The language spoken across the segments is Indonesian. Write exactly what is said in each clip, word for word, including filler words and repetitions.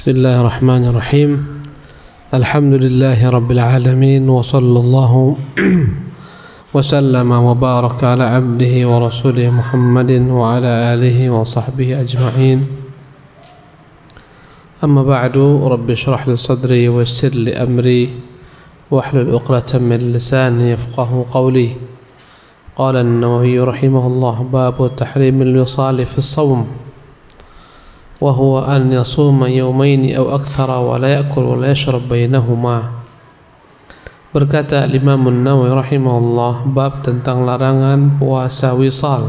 Bismillahirrahmanirrahim. Alhamdulillahi rabbil alamin wa sallallahu wa sallama wa baraka ala abdihi wa rasulih Muhammadin wa ala alihi wa sahbihi ajma'in. Amma ba'du, rabbi shrah li sadri wa yassir li amri wahlul 'uqdatam min lisani yafqahu qawli. Qala an-Nawawi rahimahullah, babu tahrimil wisali fi as-sawm wa huwa an yasuma yawmaini aw akthara wa la ya'kul wa la yashrab bainahuma. Berkata Imam An-Nawawi rahimahullah, bab tentang larangan puasa wisal,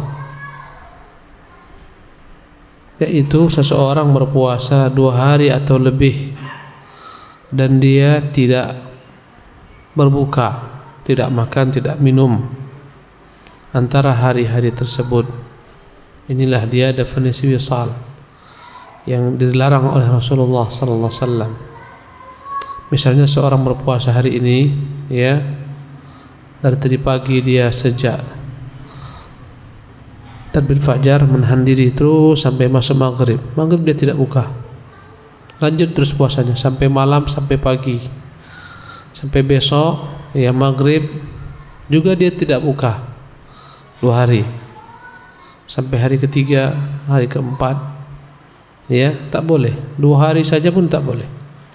yaitu seseorang berpuasa dua hari atau lebih dan dia tidak berbuka, tidak makan, tidak minum antara hari-hari tersebut. Inilah dia definisi wisal yang dilarang oleh Rasulullah sallallahu alaihi wasallam. Misalnya seorang berpuasa hari ini, ya, dari tadi pagi dia sejak terbit fajar menahan diri terus sampai masuk maghrib. Maghrib dia tidak buka, lanjut terus puasanya sampai malam, sampai pagi, sampai besok, ya maghrib juga dia tidak buka dua hari, sampai hari ketiga, hari keempat. Ya, tak boleh. Dua hari saja pun tak boleh.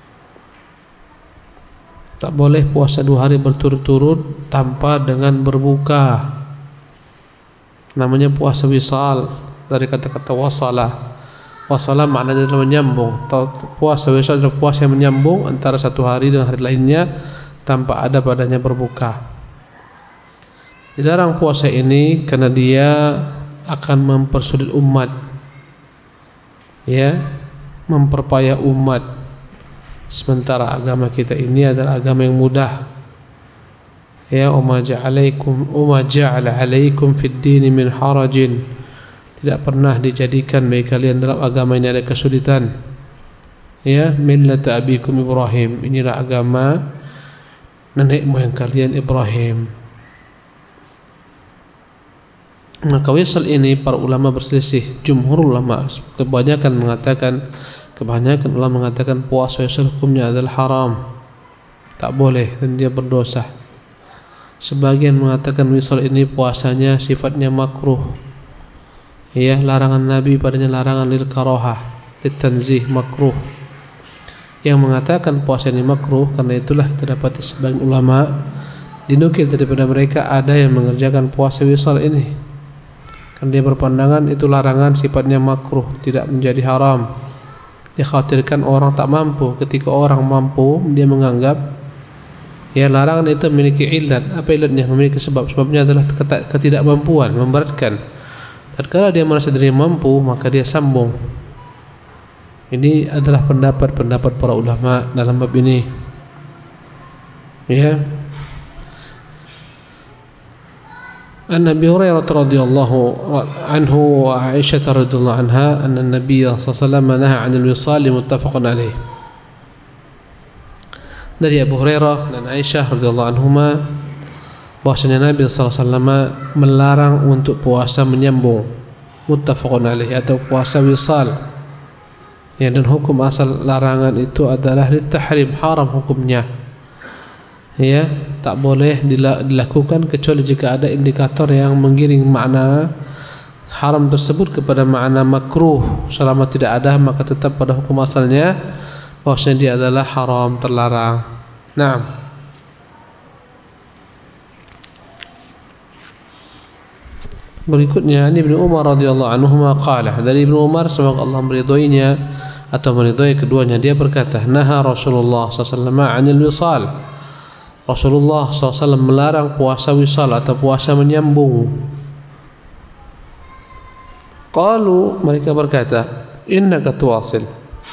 Tak boleh puasa dua hari berturut-turut tanpa dengan berbuka. Namanya puasa wisal, dari kata-kata wasala. Wasala maknanya adalah menyambung. Puasa wisal adalah puasa yang menyambung antara satu hari dengan hari lainnya tanpa ada padanya berbuka. Dilarang puasa ini karena dia akan mempersulit umat, ya, memperpayah umat, sementara agama kita ini adalah agama yang mudah. Ya, umma ja'alaikum umma ja'ala 'alaikum fid din min harajin. Tidak pernah dijadikan bagi kalian dalam agama ini ada kesulitan. Ya, millata abikum Ibrahim. Inilah agama nenek moyang kalian Ibrahim. Maka wisal ini para ulama berselisih. Jumhur ulama, kebanyakan mengatakan kebanyakan ulama mengatakan puasa wisal hukumnya adalah haram, tak boleh dan dia berdosa. Sebagian mengatakan wisal ini puasanya sifatnya makruh, ya, larangan Nabi padanya larangan lil karahah, lit tanzih, makruh. Yang mengatakan puasa ini makruh, karena itulah terdapat sebagian ulama dinukil daripada mereka ada yang mengerjakan puasa wisal ini. Kan dia berpandangan itu larangan sifatnya makruh, tidak menjadi haram. Dikhawatirkan orang tak mampu. Ketika orang mampu, dia menganggap ya larangan itu memiliki ilat. Apa ilatnya? Memiliki sebab. Sebabnya adalah ketidakmampuan, memberatkan. Tatkala dia merasa diri mampu, maka dia sambung. Ini adalah pendapat-pendapat para ulama dalam bab ini. Ya. An Abi Hurairah radhiyallahu anhu wa Aisyah radhiyallahu anha anna an-nabiy sallallahu alaihi wasallam nahaa 'anil wisal, muttafaqun alaih. Dari Abu Hurairah dan Aisyah radhiyallahu anhuma bahwasanya Nabi sallallahu alaihi wasallam melarang untuk puasa menyambung, muttafaqun alaih, atau puasa wisal. Ya, dan hukum asal larangan itu adalah litahrim, haram hukumnya. Ya, tak boleh dilakukan kecuali jika ada indikator yang menggiring makna haram tersebut kepada makna makruh. Selama tidak ada, maka tetap pada hukum asalnya bahwasanya dia adalah haram, terlarang. Naam. Berikutnya Ibnu Umar radhiyallahu anhu qala, dari Ibnu Umar semoga Allah meridhoinya atau meridhoi keduanya, dia berkata, naha Rasulullah sallallahu alaihi wasallam 'anil wisal. Rasulullah sallallahu alaihi wasallam melarang puasa wisal atau puasa menyambung. Qalu, mereka berkata, innaka tuwasil.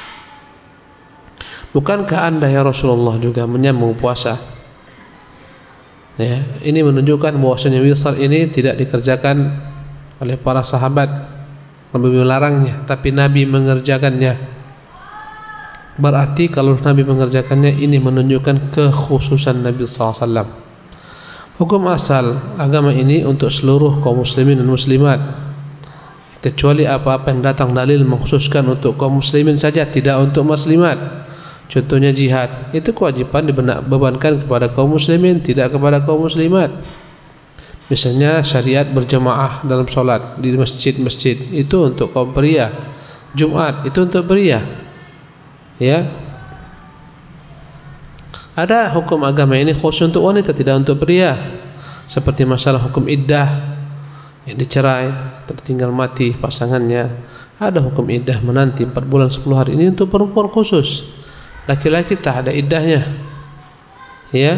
Bukankah anda ya Rasulullah juga menyambung puasa? Ya, ini menunjukkan bahwasanya wisal ini tidak dikerjakan oleh para sahabat. Nabi melarangnya, tapi Nabi mengerjakannya. Berarti kalau Nabi mengerjakannya, ini menunjukkan kekhususan Nabi sallallahu alaihi wasallam. Hukum asal agama ini untuk seluruh kaum muslimin dan muslimat. kecuali apa-apa yang datang dalil mengkhususkan untuk kaum muslimin saja, tidak untuk muslimat. Contohnya jihad, itu kewajiban dibebankan kepada kaum muslimin, tidak kepada kaum muslimat. Misalnya syariat berjamaah dalam solat di masjid-masjid, itu untuk kaum pria. Jumat itu untuk pria. Ya. Ada hukum agama ini khusus untuk wanita, tidak untuk pria. Seperti masalah hukum iddah, yang dicerai, tertinggal mati pasangannya, ada hukum iddah menanti empat bulan sepuluh hari. Ini untuk perempuan khusus. Laki-laki tak ada iddahnya. Ya.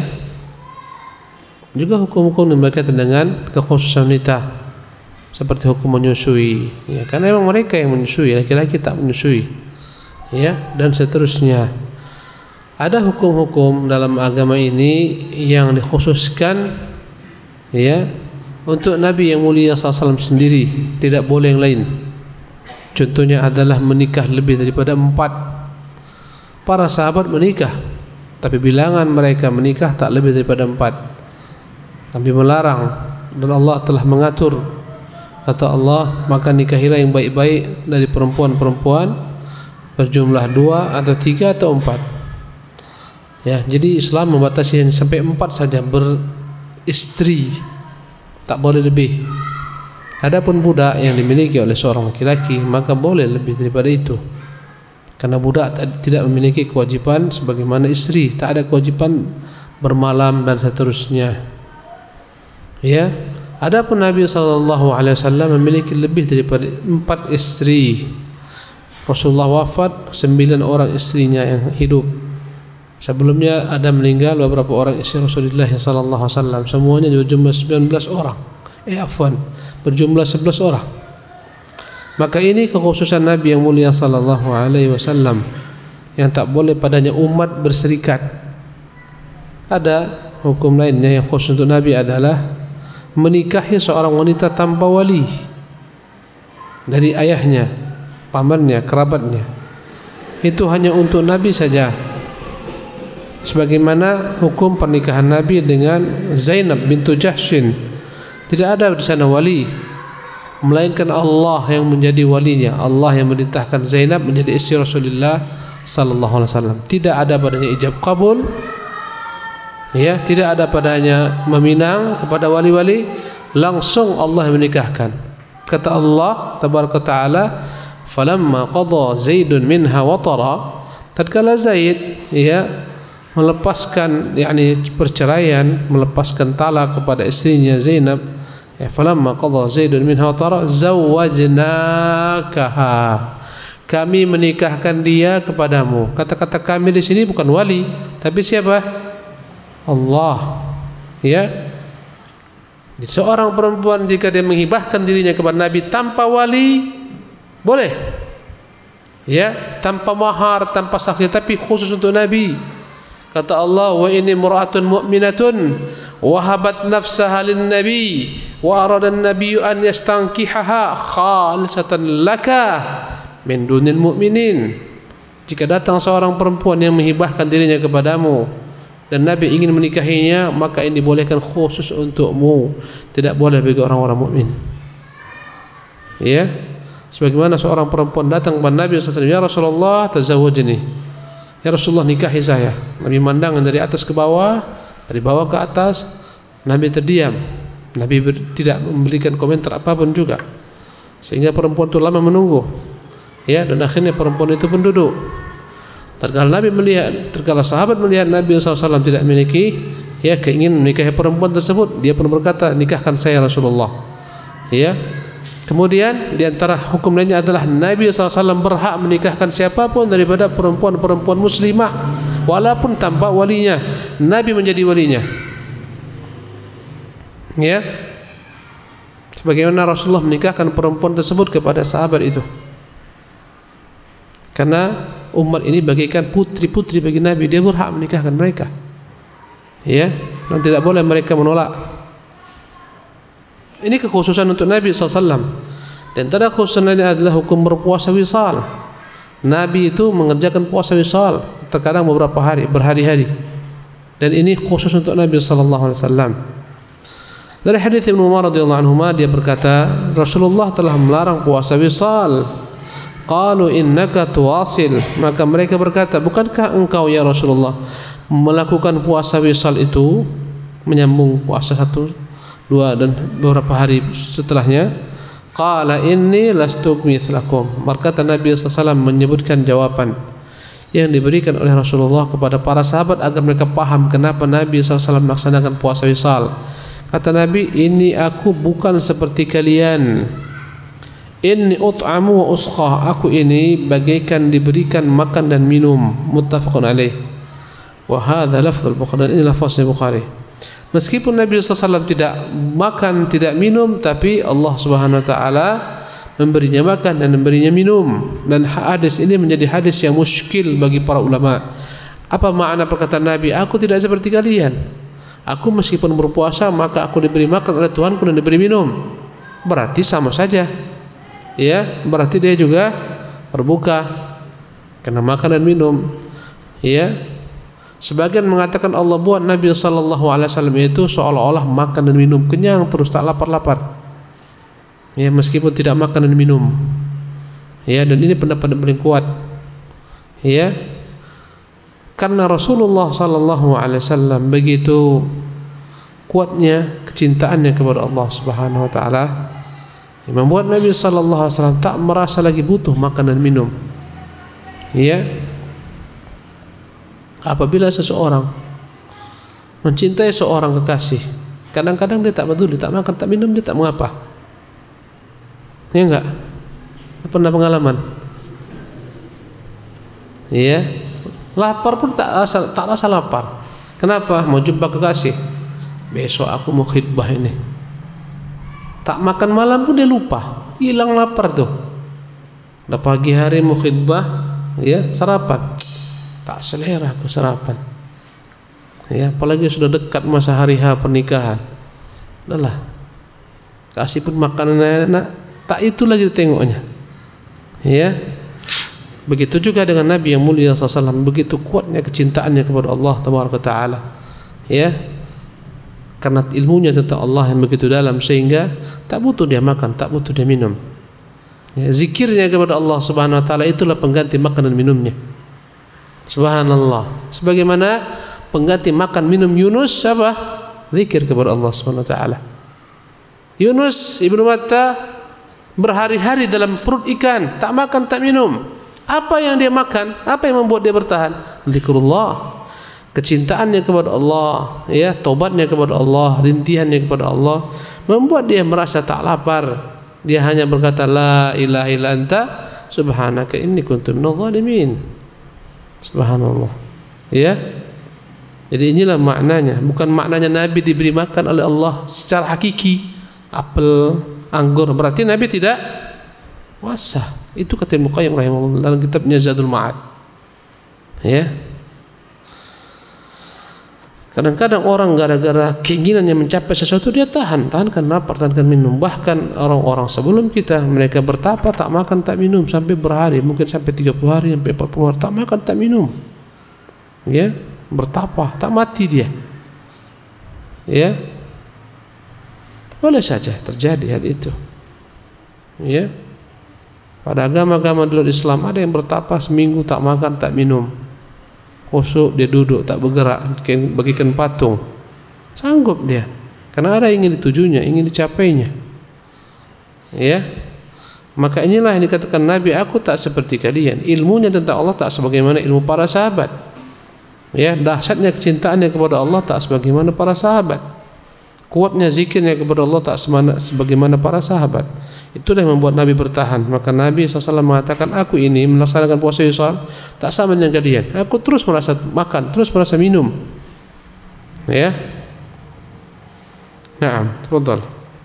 Juga hukum-hukum yang berkaitan dengan kekhususan wanita, seperti hukum menyusui, ya, karena memang mereka yang menyusui, laki-laki tak menyusui, ya, dan seterusnya. Ada hukum-hukum dalam agama ini yang dikhususkan, ya, untuk Nabi yang mulia sallallahu alaihi wasallam sendiri, tidak boleh yang lain. Contohnya adalah menikah lebih daripada empat. Para sahabat menikah, tapi bilangan mereka menikah tak lebih daripada empat. Nabi melarang, dan Allah telah mengatur. Kata Allah, maka nikahilah yang baik-baik dari perempuan-perempuan berjumlah dua atau tiga atau empat. Ya, jadi Islam membatasi hanya sampai empat saja beristri, tak boleh lebih. Adapun budak yang dimiliki oleh seorang laki-laki, maka boleh lebih daripada itu. Karena budak tidak memiliki kewajiban sebagaimana istri, tak ada kewajiban bermalam dan seterusnya. Ya, adapun Nabi sallallahu alaihi wasallam memiliki lebih daripada empat istri. Rasulullah wafat, sembilan orang istrinya yang hidup. Sebelumnya ada meninggal beberapa orang istri Rasulullah sallallahu alaihi wasallam. Semuanya berjumlah sembilan belas orang. Eh afwan, berjumlah sebelas orang. Maka ini kekhususan Nabi yang mulia sallallahu alaihi wasallam, yang tak boleh padanya umat berserikat. Ada hukum lainnya yang khusus untuk Nabi adalah menikahi seorang wanita tanpa wali dari ayahnya, pamannya, kerabatnya. Itu hanya untuk Nabi saja. Sebagaimana hukum pernikahan Nabi dengan Zainab bintu Jahshin, tidak ada di sana wali, melainkan Allah yang menjadi walinya. Allah yang memerintahkan Zainab menjadi istri Rasulullah sallallahu alaihi wasallam. Tidak ada padanya ijab kabul, ya, tidak ada padanya meminang kepada wali-wali, langsung Allah menikahkan. Kata Allah tabaraka taala, falamma qadha Zaidun minha watara, tatkala Zaid, ya, melepaskan, yakni perceraian, melepaskan talak kepada istrinya Zainab, ya, falamma qadha Zaidun minha watara zawwajnakaha, kami menikahkan dia kepadamu. Kata-kata kami di sini bukan wali, tapi siapa? Allah. Ya. Seorang perempuan jika dia menghibahkan dirinya kepada Nabi tanpa wali, boleh. Ya, tanpa mahar, tanpa saksi, tapi khusus untuk Nabi. Kata Allah, wa inni mur'atun mu'minatun wahabat nafsaha lin nabi wa arada an-nabiyyu an yastankihaha khalisatan laka min dunil mu'minin. Jika datang seorang perempuan yang menghibahkan dirinya kepadamu dan Nabi ingin menikahinya, maka ini dibolehkan khusus untukmu, tidak boleh bagi orang-orang mukmin. Ya, sebagaimana seorang perempuan datang kepada Nabi sallallahu alaihi wasallam, ya Rasulullah tazawwajni, ya Rasulullah nikahi saya. Nabi mandang dari atas ke bawah, dari bawah ke atas. Nabi terdiam, Nabi ber, tidak memberikan komentar apapun juga, sehingga perempuan itu lama menunggu. Ya, dan akhirnya perempuan itu pun duduk. Tatkala Nabi melihat, tatkala sahabat melihat Nabi sallallahu alaihi wasallam tidak memiliki, ya, keinginan menikahi perempuan tersebut, dia pun berkata, nikahkan saya Rasulullah. Ya. Kemudian di antara hukum lainnya adalah Nabi sallallahu alaihi wasallam berhak menikahkan siapapun daripada perempuan-perempuan muslimah, walaupun tanpa walinya. Nabi menjadi walinya. Ya. Sebagaimana Rasulullah menikahkan perempuan tersebut kepada sahabat itu. Karena umat ini bagikan putri-putri bagi Nabi, dia berhak menikahkan mereka. Ya, dan tidak boleh mereka menolak. Ini kekhususan untuk Nabi sallallahu alaihi wasallam. Dan antara kekhususan ini adalah hukum berpuasa wisal. Nabi itu mengerjakan puasa wisal, terkadang beberapa hari, berhari-hari. Dan ini khusus untuk Nabi sallallahu alaihi wasallam. Dari hadis Ibnu Umar radhiyallahu anhu, dia berkata, Rasulullah telah melarang puasa wisal. Qalu innaka tuwasil. Maka mereka berkata, bukankah engkau ya Rasulullah melakukan puasa wisal itu, menyambung puasa satu, dua dan beberapa hari setelahnya? Qala inni lastu mithlakum. Maka Nabi sallallahu alaihi wasallam menyebutkan jawaban yang diberikan oleh Rasulullah kepada para sahabat agar mereka paham kenapa Nabi sallallahu alaihi wasallam melaksanakan puasa wisal. Kata Nabi, ini aku bukan seperti kalian. Inni ut'amu wa usqa. Aku ini bagaikan diberikan makan dan minum. Muttafaqun alaih. Wa hadza lafzul Bukhari. Ini lafaznya Bukhari. Meskipun Nabi sallallahu alaihi wasallam tidak makan, tidak minum, tapi Allah Subhanahu wa taala memberinya makan dan memberinya minum. Dan hadis ini menjadi hadis yang muskil bagi para ulama. Apa makna perkataan Nabi? Aku tidak seperti kalian. Aku meskipun berpuasa maka aku diberi makan oleh Tuhanku dan diberi minum. Berarti sama saja. Ya, berarti dia juga berbuka karena makan dan minum. Ya. Sebagian mengatakan Allah buat Nabi sallallahu alaihi wasallam itu seolah-olah makan dan minum, kenyang terus tak lapar-lapar. Ya, meskipun tidak makan dan minum. Ya, dan ini pendapat yang paling kuat. Ya. Karena Rasulullah sallallahu alaihi wasallam begitu kuatnya kecintaannya kepada Allah Subhanahu wa taala, yang membuat Nabi sallallahu alaihi wasallam tak merasa lagi butuh makan dan minum. Ya. Apabila seseorang mencintai seorang kekasih, kadang-kadang dia tak peduli, tak makan, tak minum, dia tak mengapa. Ya enggak? Pernah pengalaman? Ya. Lapar pun tak rasa, tak rasa lapar. Kenapa? Mau jumpa kekasih. Besok aku mau khidbah ini. Tak makan malam pun dia lupa. Hilang lapar tuh. Udah pagi hari mau khidbah, ya sarapan. Tak selera aku sarapan. Ya, apalagi sudah dekat masa hari H pernikahan. Udahlah. Kasih pun makanan enak, tak itu lagi ditengoknya. Ya. Begitu juga dengan Nabi yang mulia sallallahu alaihi wasallam, begitu kuatnya kecintaannya kepada Allah tabaraka taala. Ya. Karena ilmunya tentang Allah yang begitu dalam sehingga tak butuh dia makan, tak butuh dia minum. Ya, zikirnya kepada Allah Subhanahu wa taala itulah pengganti makan dan minumnya. Subhanallah. Sebagaimana pengganti makan minum Yunus apa? Zikir kepada Allah Subhanahu wa taala. Yunus ibnu Matta berhari-hari dalam perut ikan, tak makan, tak minum. Apa yang dia makan? Apa yang membuat dia bertahan? Zikrullah. Kecintaannya kepada Allah, ya, tobatnya kepada Allah, rintihannya kepada Allah membuat dia merasa tak lapar. Dia hanya berkata la ilaha illa anta subhanaka inni kuntu minadh dhalimin. Subhanallah. Ya. Jadi inilah maknanya, bukan maknanya Nabi diberi makan oleh Allah secara hakiki apel, anggur, berarti Nabi tidak puasa. Itu kata Ibnu Qayyim rahimahullah dalam kitabnya Zadul Ma'ad. Ya. Kadang-kadang orang gara-gara keinginannya mencapai sesuatu dia tahan, tahankan lapar, tahankan minum. Bahkan orang-orang sebelum kita mereka bertapa tak makan tak minum sampai berhari, mungkin sampai tiga puluh hari, sampai empat puluh hari tak makan tak minum. Ya, bertapa, tak mati dia. Ya. Boleh saja terjadi hal itu. Ya. Pada agama-agama dulu Islam ada yang bertapa seminggu tak makan tak minum, khusyuk dia duduk tak bergerak, bagikan patung, sanggup dia, karena ada yang ingin ditujunya, ingin dicapainya. Ya, maka inilah yang dikatakan Nabi, aku tak seperti kalian. Ilmunya tentang Allah tak sebagaimana ilmu para sahabat. Ya, dahsyatnya kecintaannya kepada Allah tak sebagaimana para sahabat. Kuatnya zikirnya kepada Allah tak sebagaimana para sahabat. Itulah yang membuat Nabi bertahan. Maka Nabi shallallahu alaihi wasallam mengatakan, aku ini melaksanakan puasa wisal tak sama dengan kalian. Aku terus merasa makan, terus merasa minum. Ya. Naam, tafadhal.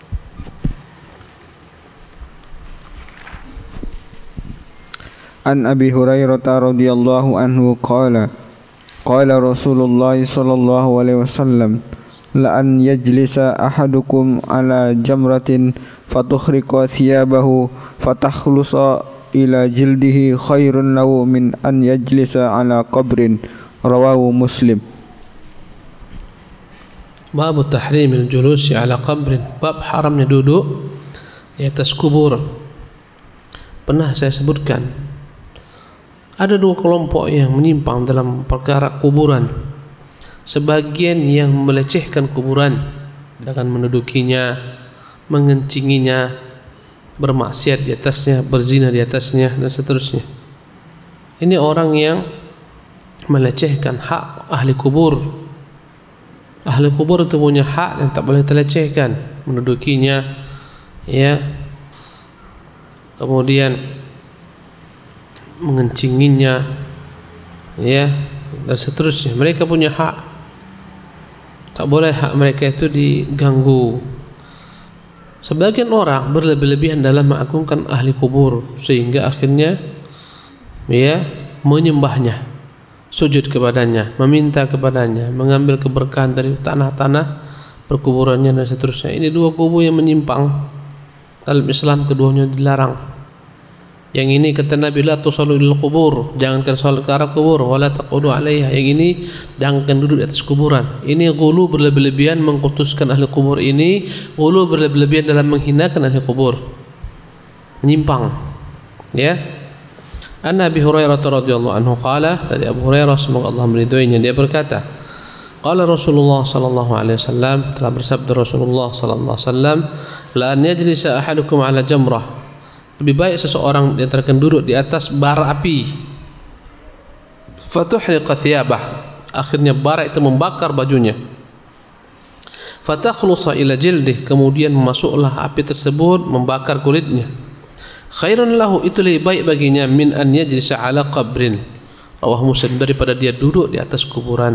An Abi Hurairah radhiyallahu anhu qala qala Rasulullah sallallahu alaihi wasallam la an yajlisa ahadukum ala jamratin fatukhriqa thiyabahu fatakhlusa ila jildihi khairun lahu min an yajlisa ala qabrin. Rawahu Muslim. Bab tahrimil julusi ala qabrin, bab haramnya duduk di atas kubur. Pernah saya sebutkan ada dua kelompok yang menyimpang dalam perkara kuburan. Sebagian yang melecehkan kuburan dengan mendudukinya, mengencinginya, bermaksiat di atasnya, berzina di atasnya, dan seterusnya. Ini orang yang melecehkan hak ahli kubur. Ahli kubur itu punya hak yang tak boleh terlecehkan, mendudukinya, ya, kemudian mengencinginya, ya, dan seterusnya. Mereka punya hak, tak boleh hak mereka itu diganggu. Sebagian orang berlebih-lebihan dalam mengagungkan ahli kubur sehingga akhirnya, ya, menyembahnya, sujud kepadanya, meminta kepadanya, mengambil keberkahan dari tanah-tanah perkuburannya dan seterusnya. Ini dua kubu yang menyimpang. Dalam Islam keduanya dilarang. Yang ini kata Nabi, la tusallu ilal kubur, jangankan salat ke arah kubur, wala taqudu alaiha. Yang ini jangankan duduk di atas kuburan. Ini ghulu, berlebih-lebihan mengkutuskan ahli kubur. Ini ghulu, berlebih-lebihan dalam menghinakan ahli kubur, menyimpang, ya. An Abi Hurairah radhiyallahu anhu qala, dari Abu Hurairah semoga Allah meridhoinya, dia berkata, qala Rasulullah sallallahu alaihi wasallam, telah bersabda Rasulullah sallallahu alaihi wasallam, la an yajlisa ahadukum ala jamrah, lebih baik seseorang di antara kalian duduk di atas bara api, fatuhriqa thiyabah, akhirnya bara itu membakar bajunya, fatakhlusa ila jildih, kemudian masuklah api tersebut membakar kulitnya, khairun lahu, itu lebih baik baginya, min an yajlisa ala qabrin, rawah Muslim, daripada dia duduk di atas kuburan.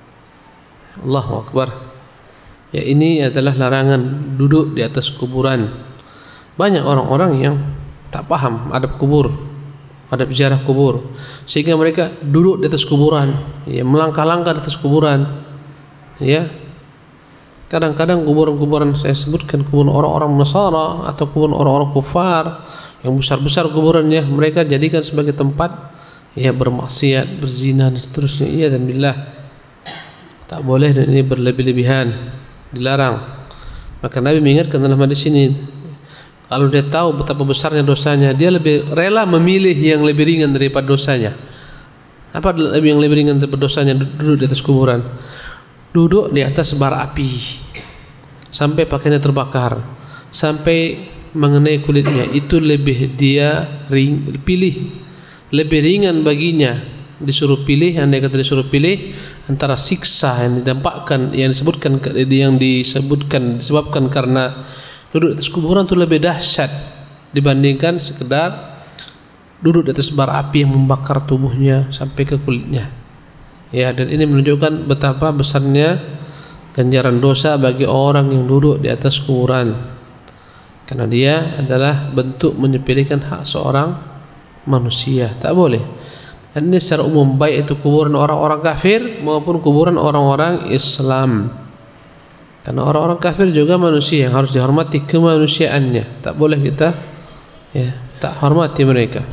Allahu Akbar. Ya, ini adalah larangan duduk di atas kuburan. Banyak orang-orang yang tak paham adab kubur, adab ziarah kubur, sehingga mereka duduk di atas kuburan, ya, melangkah-langkah di atas kuburan, ya. Kadang-kadang kuburan-kuburan saya sebutkan kuburan orang-orang Nasara atau kuburan orang-orang kufar yang besar-besar kuburannya, mereka jadikan sebagai tempat, ya, bermaksiat, berzina dan seterusnya. Iya, dan billah, tak boleh, dan ini berlebih-lebihan, dilarang. Maka Nabi mengingatkan dalam hadis ini, kalau dia tahu betapa besarnya dosanya, dia lebih rela memilih yang lebih ringan daripada dosanya. Apa yang lebih ringan daripada dosanya? Duduk di atas kuburan, duduk di atas bara api sampai pakaiannya terbakar, sampai mengenai kulitnya, itu lebih dia ring, pilih, lebih ringan baginya disuruh pilih, yang dia kata disuruh pilih antara siksa yang didampakkan, yang disebutkan yang disebutkan disebabkan karena duduk di atas kuburan itu lebih dahsyat dibandingkan sekedar duduk di atas bara api yang membakar tubuhnya sampai ke kulitnya. Ya, dan ini menunjukkan betapa besarnya ganjaran dosa bagi orang yang duduk di atas kuburan, karena dia adalah bentuk menyepelekan hak seorang manusia. Tak boleh. Dan ini secara umum, baik itu kuburan orang-orang kafir maupun kuburan orang-orang Islam. Karena orang-orang kafir juga manusia yang harus dihormati kemanusiaannya. Tak boleh kita, ya, tak hormati mereka.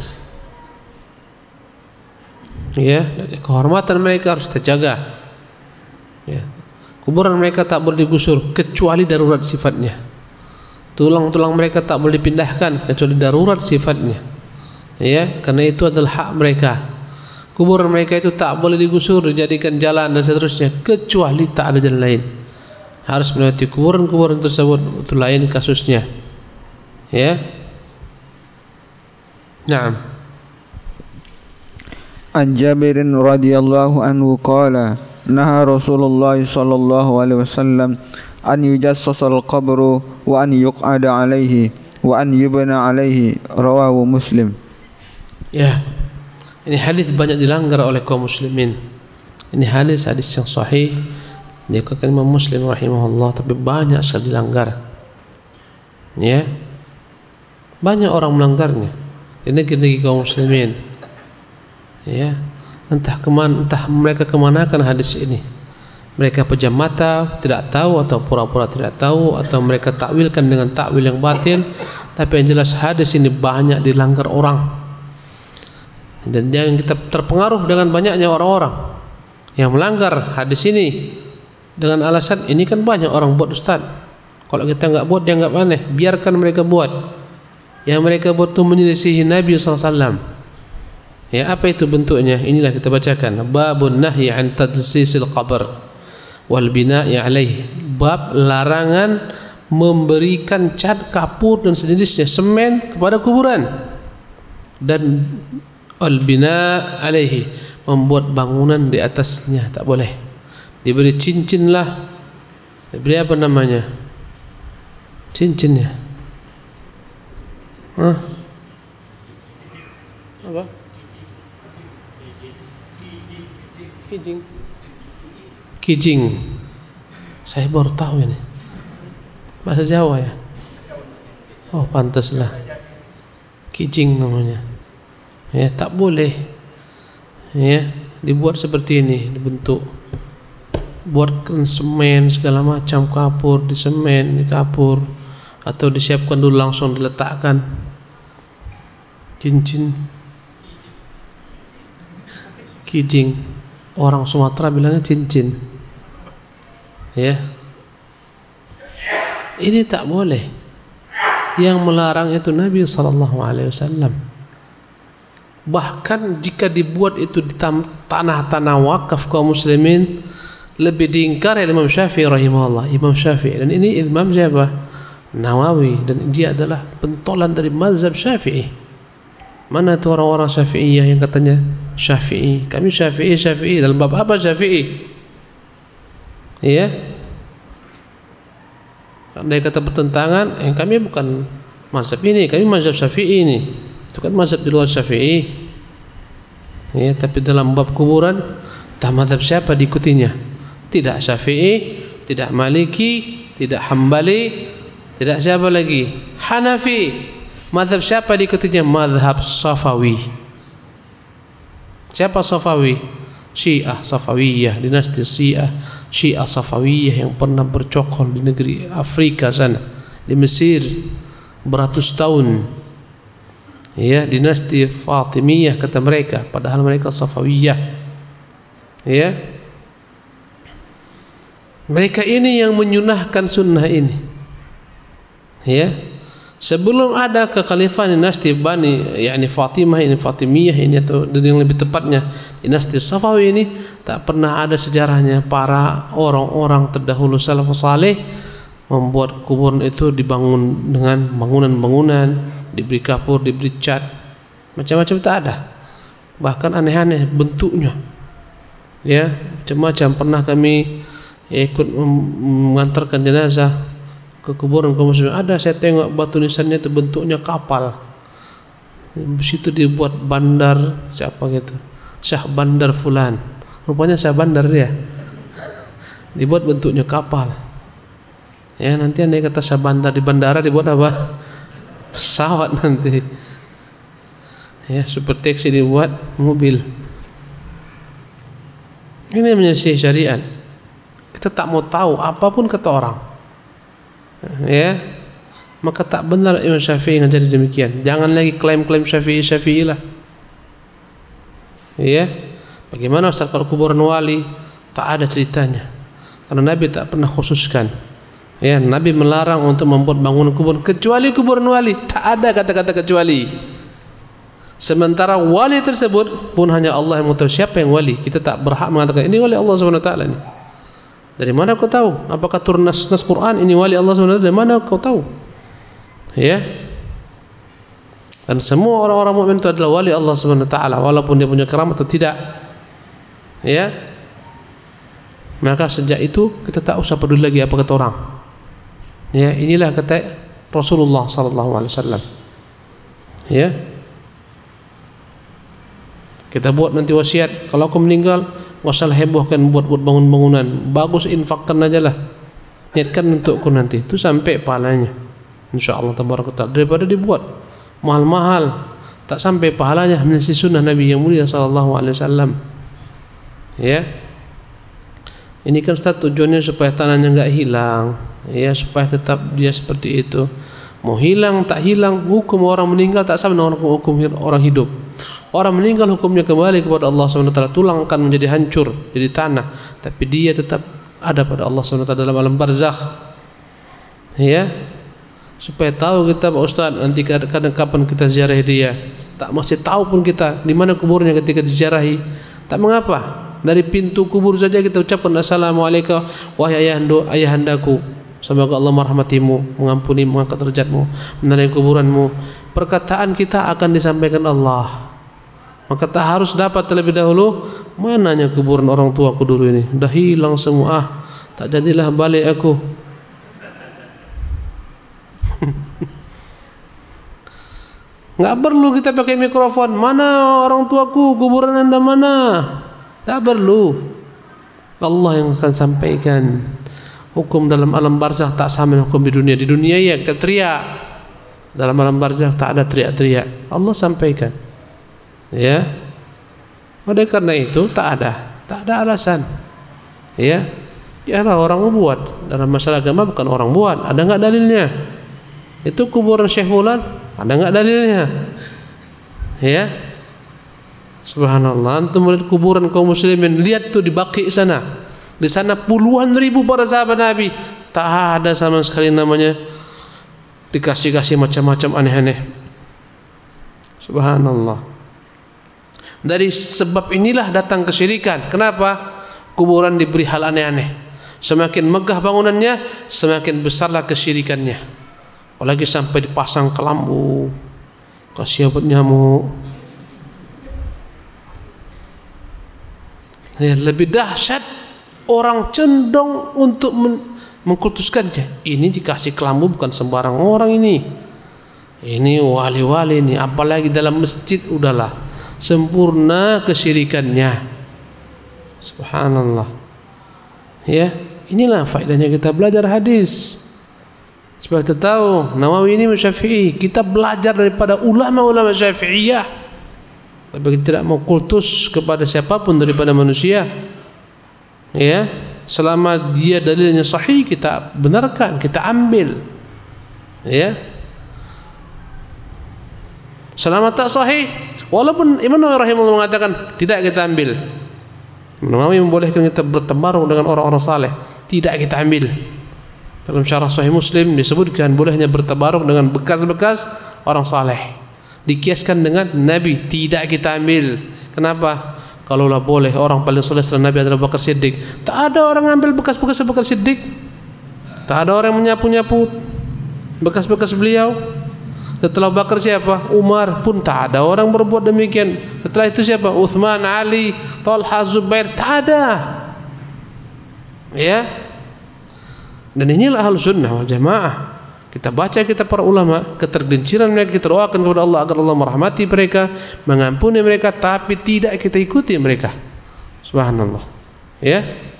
Ya, kehormatan mereka harus terjaga. Ya. Kuburan mereka tak boleh digusur kecuali darurat sifatnya. Tulang-tulang mereka tak boleh dipindahkan kecuali darurat sifatnya, ya, karena itu adalah hak mereka. Kuburan mereka itu tak boleh digusur, dijadikan jalan dan seterusnya, kecuali tak ada jalan lain, harus melewati kuburan-kuburan tersebut, itu lain kasusnya, ya. Naam. An Jabirin radhiyallahu anhu qala, naha Rasulullah sallallahu alaihi wasallam an yujassasal qabru wa an yuq'ada alaihi wa an yubna alaihi, rawahu Muslim. Ya, ini hadis banyak dilanggar oleh kaum muslimin. Ini hadis hadis yang sahih dikatakan Imam Muslim rahimahullah, tapi banyak sekali dilanggar. Ya, banyak orang melanggarnya di negeri-negeri kaum muslimin. Ya, entah kemana, entah mereka kemanakan hadis ini. Mereka pejam mata, tidak tahu, atau pura-pura tidak tahu, atau mereka takwilkan dengan takwil yang batil. Tapi yang jelas hadis ini banyak dilanggar orang. Dan jangan kita terpengaruh dengan banyaknya orang-orang yang melanggar hadis ini. dengan alasan ini kan banyak orang buat Ustaz. Kalau kita enggak buat dia enggak aneh, biarkan mereka buat. Yang mereka buat itu menyelisihi Nabi sallallahu alaihi wasallam. Ya, apa itu bentuknya? Inilah kita bacakan. Babun nahyi an tadsisil qabr wal bina'i alaihi. Bab larangan memberikan cat, kapur dan sejenisnya, semen kepada kuburan, dan al bina' alaihi, membuat bangunan di atasnya, tak boleh. Diberi cincin lah, diberi apa namanya, cincinnya, Hah? apa? Kijing. Kijing. Saya baru tahu ini. Bahasa Jawa ya? Oh, pantaslah. Kijing namanya. Ya, tak boleh. Ya, dibuat seperti ini, dibentuk. Buatkan semen segala macam, kapur, di semen, di kapur, atau disiapkan dulu langsung diletakkan cincin. Kijing. Orang Sumatera bilangnya cincin. Ya. Ini tak boleh. Yang melarang itu Nabi sallallahu alaihi wasallam. Bahkan jika dibuat itu di tanah-tanah wakaf kaum muslimin, lebih diingkar oleh Imam Syafi'i rahimahullah. Imam Syafi'i, dan ini Imam siapa? Nawawi, dan dia adalah pentolan dari mazhab Syafi'i. Mana itu orang-orang Syafi'iyah yang katanya Syafi'i? Kami Syafi'i, Syafi'i. Dalam bab apa Syafi'i? Ya. Andai kata bertentangan, eh, kami bukan mazhab ini, kami mazhab Syafi'i ini. Itu kan mazhab di luar Syafi'i. Ya, tapi dalam bab kuburan, tak mazhab siapa diikutinya? Tidak Syafi'i, tidak Maliki, tidak Hambali, tidak siapa lagi? Hanafi. Mazhab siapa diikutinya? Mazhab Safawi. Siapa Safawi? Syiah Safawiyah, dinasti Syiah, Syiah Safawiyah yang pernah bercokol di negeri Afrika sana, di Mesir beratus tahun. Ya, dinasti Fatimiyah kata mereka, padahal mereka Safawiyah. Ya. Mereka ini yang menyunahkan sunnah ini. Ya. Sebelum ada kekhalifahan dinasti Bani, yakni Fatimah ini, Fatimiyah ini, atau yang lebih tepatnya dinasti Safawi ini, tak pernah ada sejarahnya para orang-orang terdahulu salafus saleh membuat kuburan itu dibangun dengan bangunan-bangunan, diberi kapur, diberi cat, macam-macam, tak ada. Bahkan aneh-aneh bentuknya. Ya, macam-macam. Pernah kami ya, ikut mengantarkan jenazah ke kuburan kaum muslimin, ada saya tengok batu nisannya itu bentuknya kapal. Di situ dibuat bandar siapa gitu, Syah Bandar Fulan, rupanya Syah Bandar dia. Dibuat bentuknya kapal. Ya, nanti andai kata Syah Bandar di bandara dibuat apa? Pesawat nanti. Ya, super taxi dibuat mobil. Ini menyelesaikan syariat. Kita tak mau tahu apapun kata orang. Ya, maka tak benar Imam Syafi'i ngajar demikian. Jangan lagi klaim-klaim Syafi'i Syafi'i lah. Ya, bagaimana Ustaz kalau kuburan wali? Tak ada ceritanya, karena Nabi tak pernah khususkan. Ya, Nabi melarang untuk membuat bangunan kuburan kecuali kuburan wali. Tak ada kata-kata kecuali. Sementara wali tersebut pun hanya Allah yang mengetahui siapa yang wali. Kita tak berhak mengatakan ini wali Allah subhanahu wa taala ini. Dari mana kau tahu? Apakah turun nas-nas Quran ini wali Allah subhanahu wa taala? Dari mana kau tahu? Ya. Dan semua orang-orang mukmin itu adalah wali Allah subhanahu wa taala, walaupun dia punya keramat atau tidak. Ya. Maka sejak itu kita tak usah peduli lagi apa kata orang. Ya, inilah kata Rasulullah sallallahu alaihi wasallam. Ya. Kita buat nanti wasiat, kalau aku meninggal enggak usah hebohkan buat-buat bangun-bangunan, bagus infakkan aja lah, niatkan untukku nanti, itu sampai pahalanya insyaallah tabaraka taala, daripada dibuat mahal-mahal tak sampai pahalanya. Menyelesaikan sunnah Nabi yang mulia sallallahu alaihi wasallam. Ya, ini kan Ustaz tujuannya supaya tanahnya enggak hilang, ya, supaya tetap dia seperti itu. Mau hilang tak hilang, hukum orang meninggal tak sama dengan hukum orang hidup. Orang meninggal hukumnya kembali kepada Allah subhanahu wa taala, tulang akan menjadi hancur, jadi tanah, tapi dia tetap ada pada Allah subhanahu wa taala dalam alam barzakh. Ya, supaya tahu kita Pak Ustaz nanti kadang kapan kita ziarah dia. Tak masih tahu pun kita di mana kuburnya ketika diziarahi. Tak mengapa. Dari pintu kubur saja kita ucapkan assalamualaikum wahai ayahanda ayahandaku. Semoga Allah merahmatimu, mengampuni, mengangkat derajatmu, menerangi kuburanmu. Perkataan kita akan disampaikan Allah. Maka tak harus dapat terlebih dahulu mananya kuburan orang tuaku dulu ini. Dah hilang semua. Ah, tak jadilah balik aku. Nggak perlu kita pakai mikrofon. Mana orang tuaku, kuburan anda mana? Tak perlu. Allah yang akan sampaikan. Hukum dalam alam barzakh tak sama dengan hukum di dunia. Di dunia ya kita teriak. Dalam alam barzakh tak ada teriak-teriak. Allah sampaikan. Ya. Oleh karena itu tak ada, tak ada alasan. Ya. Ialah orang membuat. Dalam masalah agama bukan orang buat. Ada enggak dalilnya? Itu kuburan Syekh Fulan, ada enggak dalilnya? Ya. Subhanallah, antum melihat kuburan kaum muslimin, lihat tuh di Baqi sana. Di sana puluhan ribu para sahabat Nabi, tak ada sama sekali namanya dikasih-kasih macam-macam aneh-aneh. Subhanallah. Dari sebab inilah datang kesyirikan. Kenapa? Kuburan diberi hal aneh-aneh. Semakin megah bangunannya, semakin besarlah kesyirikannya. Apalagi sampai dipasang kelambu, kasih obat nyamuk. Ya, lebih dahsyat orang cenderung untuk men mengkultuskannya. Ini dikasih kelambu bukan sembarang orang ini. Ini wali-wali ini, apalagi dalam masjid udahlah sempurna kesyirikannya. Subhanallah. Ya, inilah faedahnya kita belajar hadis. Supaya kita tahu Nawawi ini Syafi'i, kita belajar daripada ulama-ulama Syafi'iyah. Tapi kita tidak mau kultus kepada siapapun daripada manusia. Ya, selama dia dalilnya sahih kita benarkan, kita ambil. Ya. Selama tak sahih, walaupun Imam Nawawi rahimahullah mengatakan tidak kita ambil. Imam Nawawi membolehkan kita bertabaruk dengan orang-orang saleh, tidak kita ambil. Dalam syarah Sahih Muslim disebutkan bolehnya bertabaruk dengan bekas-bekas orang saleh. Dikiaskan dengan Nabi, tidak kita ambil. Kenapa? Kalaulah boleh, orang paling soleh setelah Nabi adalah Abu Bakar Siddiq. Tak ada orang ambil bekas-bekas Abu Bakar Siddiq. Tak ada orang menyapu-nyapu bekas-bekas beliau. Setelah Abu Bakar siapa? Umar. Pun tak ada orang berbuat demikian. Setelah itu siapa? Uthman, Ali, Talha, Zubair. Tak ada. Ya. Dan inilah Ahlus Sunnah wal Jamaah. Kita baca kita para ulama, ketergelinciran mereka kita doakan kepada Allah agar Allah merahmati mereka, mengampuni mereka, tapi tidak kita ikuti mereka. Subhanallah. Ya.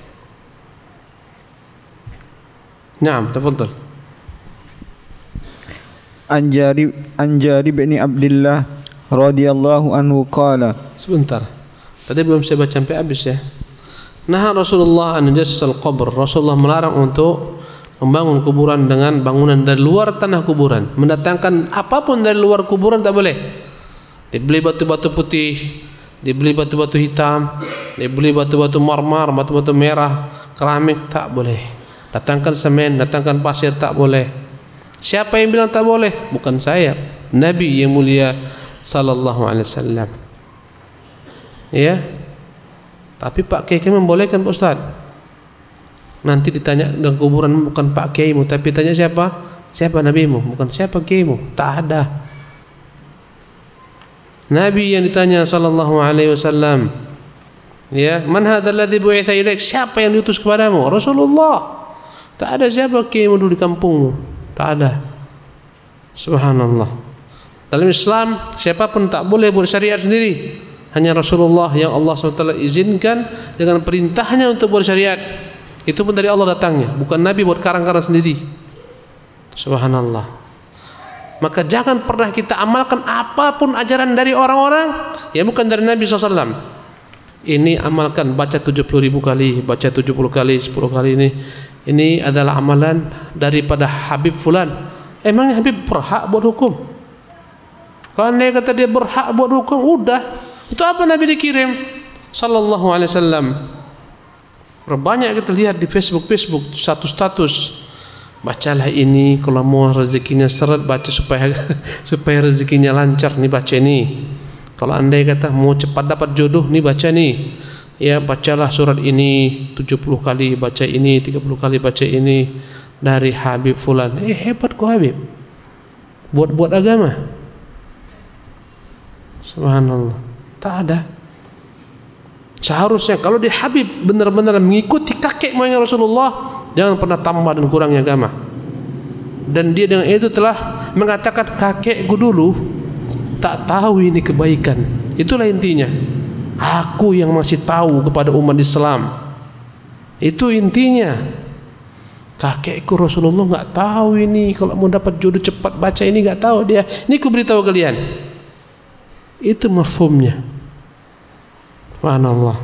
Naam, tafadhal. Anjari Anjari bin Abdullah radhiyallahu anhu qala. Sebentar. Tadi belum saya baca sampai habis ya. Nah, Rasulullah an jassal qabr. Rasulullah melarang untuk membangun kuburan dengan bangunan dari luar tanah kuburan. Mendatangkan apapun dari luar kuburan tak boleh. Dibeli batu-batu putih, dibeli batu-batu hitam, dibeli batu-batu marmar, batu-batu merah, keramik, tak boleh. Datangkan semen, datangkan pasir, tak boleh. Siapa yang bilang tak boleh? Bukan saya, Nabi yang mulia sallallahu alaihi wasallam. Ya. Tapi Pak Kiai membolehkan Pak Ustaz. Nanti ditanya dengan kuburan bukan Pak Kiaimu, tapi tanya siapa? Siapa nabimu? Bukan siapa kiaimu. Tak ada. Nabi yang ditanya sallallahu alaihi wasallam. Ya, man hadzal ladzi bu'itsa ilaik? Siapa yang diutus kepadamu? Rasulullah. Tak ada siapa kiaimu dulu di kampungmu. Tak ada. Subhanallah. Dalam Islam siapapun tak boleh buat syariat sendiri. Hanya Rasulullah yang Allah subhanahu wa taala izinkan dengan perintahnya untuk buat syariat. Itu pun dari Allah datangnya, bukan Nabi buat karang-karang sendiri. Subhanallah. Maka jangan pernah kita amalkan apapun ajaran dari orang-orang yang bukan dari Nabi shallallahu alaihi wasallam. Ini amalkan, baca tujuh puluh ribu kali, baca tujuh puluh kali, sepuluh kali ini. Ini adalah amalan daripada Habib Fulan. Emangnya Habib berhak buat hukum? Kalau dia kata dia berhak buat hukum, udah. Itu apa Nabi dikirim? Sallallahu alaihi wasallam. Banyak kita lihat di Facebook Facebook status-status, bacalah ini kalau mau rezekinya seret, baca supaya supaya rezekinya lancar nih, baca ini. Kalau andai kata mau cepat dapat jodoh nih, baca nih. Ya, bacalah surat ini tujuh puluh kali, baca ini tiga puluh kali, baca ini dari Habib fulan. Eh, hebat kok Habib. Buat-buat agama. Subhanallah. Tak ada. Seharusnya kalau di Habib benar-benar mengikuti kakek moyang Rasulullah, jangan pernah tambah dan kurangnya agama. Dan dia dengan itu telah mengatakan, kakekku dulu tak tahu ini kebaikan. Itulah intinya. Aku yang masih tahu kepada umat Islam. Itu intinya. Kakekku Rasulullah nggak tahu ini kalau mau dapat jodoh cepat baca ini, nggak tahu dia. Ini ku beritahu kalian. Itu mafhumnya. Subhanallah.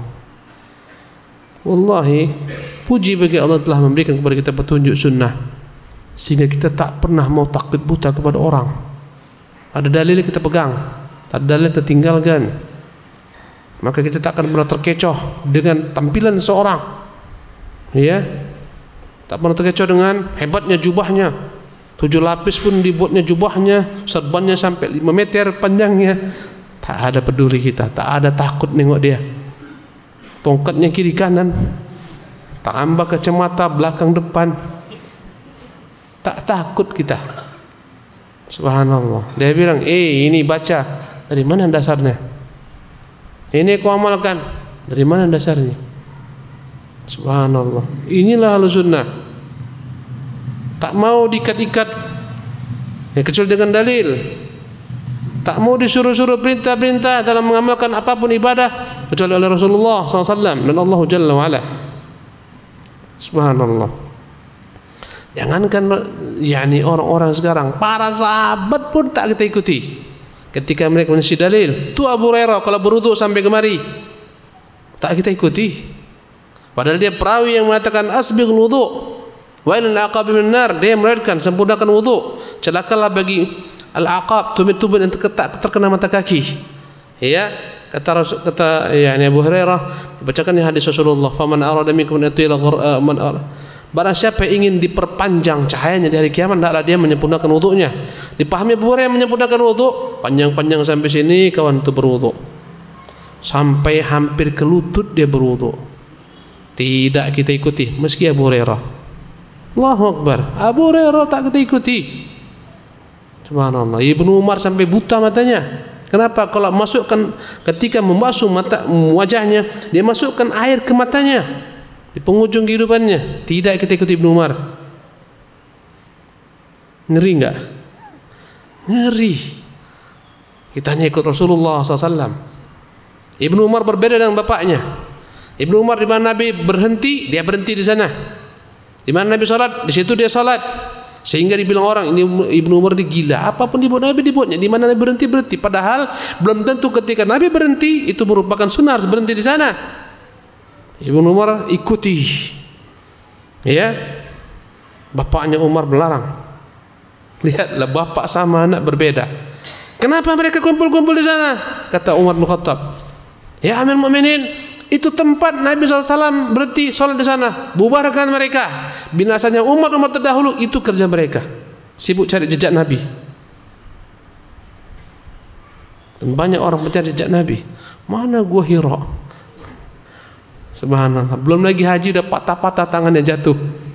Wallahi, puji bagi Allah telah memberikan kepada kita petunjuk sunnah, sehingga kita tak pernah mau taklid buta kepada orang. Ada dalil kita pegang, tak ada dalil kita tinggalkan. Maka kita tak akan pernah terkecoh dengan tampilan seorang, ya, tak pernah terkecoh dengan hebatnya jubahnya, tujuh lapis pun dibuatnya jubahnya, serbannya sampai lima meter panjangnya. Tak ada peduli kita, tak ada takut nengok dia. Tongkatnya kiri kanan, tak ambak kacamata belakang depan, tak takut kita. Subhanallah. Dia bilang, eh ini baca, dari mana dasarnya? Ini kau amalkan, dari mana dasarnya? Subhanallah. Inilah ahlu sunnah. Tak mau diikat-ikat, ya, kecuali dengan dalil. Tak mau disuruh-suruh perintah-perintah dalam mengamalkan apapun ibadah kecuali oleh Rasulullah sallallahu alaihi wasallam dan Allah Jalla wa'ala. Subhanallah. Jangankan yakni orang-orang sekarang, para sahabat pun tak kita ikuti. Ketika mereka mensi dalil, tu Abu Hurairah kalau berwudu sampai kemari, tak kita ikuti. Padahal dia perawi yang mengatakan asbighul wudu wa ilal aqab min nar, dia meriwayatkan sempurnakan wudu, celakalah bagi al-aqab, tumit-tumit yang terkena mata kaki. Ya, kata kata yakni Abu Hurairah, dibacakan di hadis Rasulullah, faman arada minkum an yatila man arada, barang siapa yang ingin diperpanjang cahayanya di hari kiamat, hendaklah dia menyempurnakan wudunya. Dipahami Abu Hurairah menyempurnakan wudu, panjang-panjang sampai sini kawan itu berwudu, sampai hampir ke lutut dia berwudu. Tidak kita ikuti, meski Abu Hurairah. Allahu Akbar, Abu Hurairah tak kita ikuti. Subhanallah. Ibnu Umar sampai buta matanya. Kenapa? Kalau masukkan, ketika membasuh mata wajahnya, dia masukkan air ke matanya di penghujung kehidupannya. Tidak kita ikuti Ibnu Umar. Ngeri enggak? Ngeri. Kita hanya ikut Rasulullah sallallahu alaihi wasallam. Ibnu Umar berbeda dengan bapaknya. Ibnu Umar di mana Nabi berhenti, dia berhenti di sana. Di mana Nabi salat, di situ dia salat. Sehingga dibilang orang ini Ibnu Umar ini gila. Apapun dibuat Nabi dibuatnya. Di mana Nabi berhenti berhenti. Padahal belum tentu ketika Nabi berhenti itu merupakan sunnah harus berhenti di sana. Ibnu Umar ikuti. Ya, bapaknya Umar melarang. Lihatlah bapak sama anak berbeda. Kenapa mereka kumpul-kumpul di sana? Kata Umar bin Khattab, ya Amirul Mukminin, itu tempat Nabi shallallahu alaihi wasallam berhenti sholat di sana. Bubarkan mereka. Binasanya umat-umat terdahulu itu kerja mereka. Sibuk cari jejak Nabi. Dan banyak orang mencari jejak Nabi. Mana gua Hira? Subhanallah. Belum lagi haji udah patah-patah tangannya jatuh.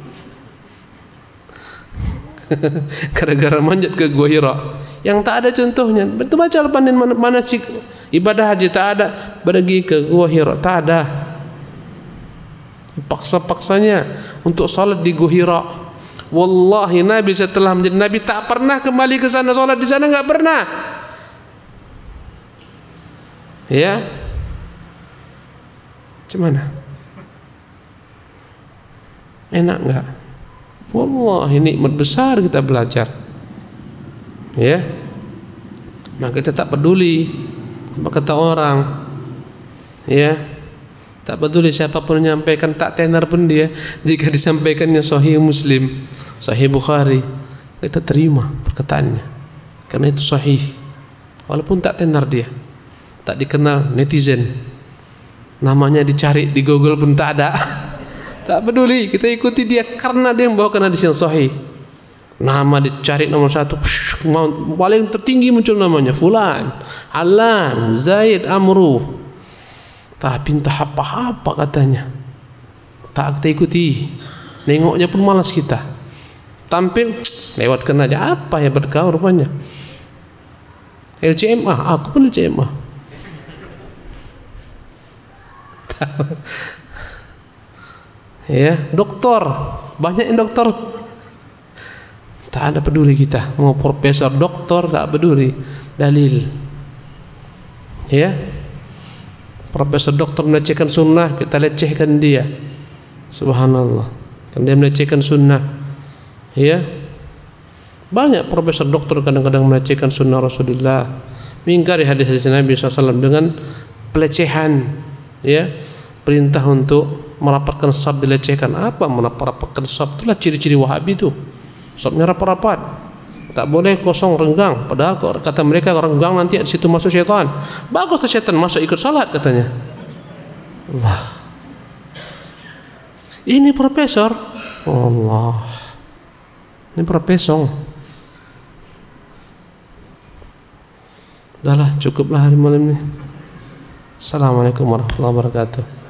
Gara-gara manjat ke Gua Hira. Yang tak ada contohnya. Betul baca panen mana sih ibadah haji tak ada, pergi ke Gua Hira tak ada. Paksa-paksanya untuk salat di Gua Hira. Wallahi Nabi setelah menjadi Nabi tak pernah kembali ke sana salat di sana, enggak pernah. Ya. Gimana? Enak enggak? Wallahi nikmat besar kita belajar. Ya. Maka kita tak peduli apa kata orang. Ya. Tak peduli siapapun yang menyampaikan, tak tenar pun dia. Jika disampaikannya Sahih Muslim, Sahih Bukhari, kita terima perkataannya. Karena itu sahih. Walaupun tak tenar dia, tak dikenal netizen, namanya dicari di Google pun tak ada. Tak peduli, kita ikuti dia karena dia membawakan hadis yang sahih. Nama dicari nomor satu, paling tertinggi muncul namanya Fulan, Alan, Zaid, Amru. Tapi entah apa-apa katanya. Tak kita ikuti. Nengoknya pun malas kita. Tampil lewatkan aja, apa ya berkau rupanya. L C M A, aku pun L C M A. Ya, doktor, banyak yang doktor. Tak ada peduli kita, mau profesor, doktor, tak peduli. Dalil. Ya, profesor doktor melecehkan sunnah, kita lecehkan dia. Subhanallah, kan dia melecehkan sunnah. Ya, banyak profesor doktor kadang-kadang melecehkan sunnah Rasulullah, mengingkari hadis-hadis Nabi shallallahu alaihi wasallam dengan pelecehan. Ya, perintah untuk merapatkan sab dilecehkan. Apa merapatkan sab? Itulah ciri-ciri Wahabi itu. Sabnya rapat-rapat, tak boleh kosong renggang. Padahal kata mereka renggang nanti di situ masuk syaitan. Baguslah syaitan masuk ikut salat katanya. Allah. Ini profesor. Allah. Ini profesor. Dahlah, cukuplah hari malam ini. Assalamualaikum warahmatullahi wabarakatuh.